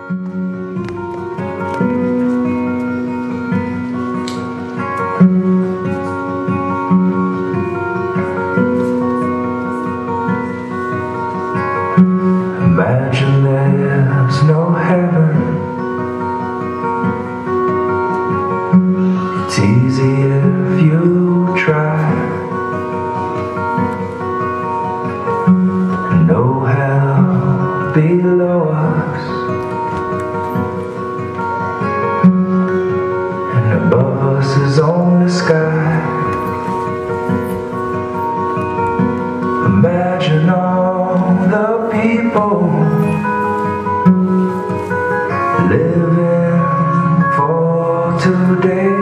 Imagine there's no heaven. It's easy if you try. No hell below us, and above us is only sky. Imagine all the people living for today.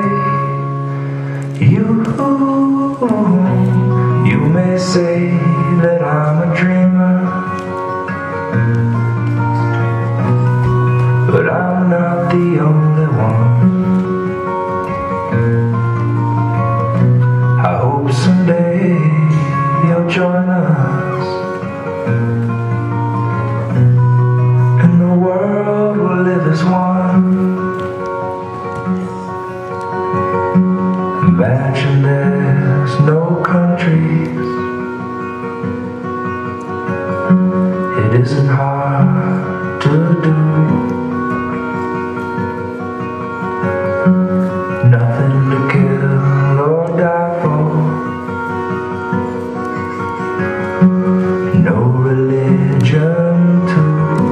You may say that I'm a dreamer, but I'm not the only one. I hope someday you'll join us, and the world will live as one. Imagine there's no countries. It isn't hard to do. Nothing to kill or die for. No religion too.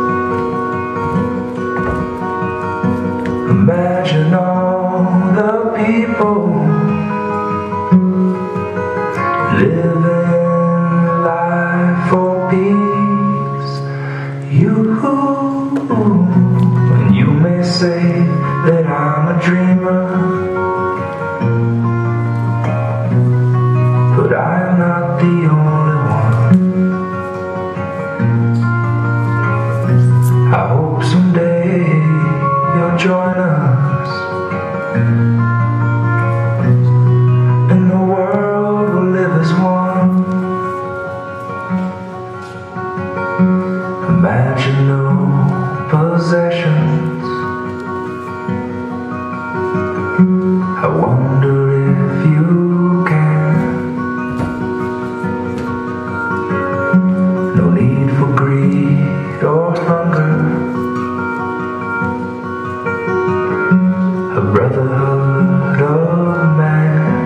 Imagine all the people living life for peace. And you may say that I'm a dreamer, but I'm not the only one. I hope someday you'll join us, and the world will live as one. Imagine no possessions. I wonder if you can. No need for greed or hunger. A brotherhood of man.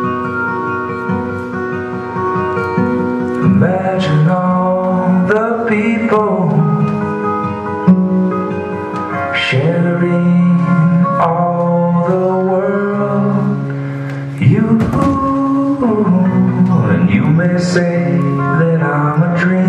Imagine all the people sharing all the world. And you may say that I'm a dreamer,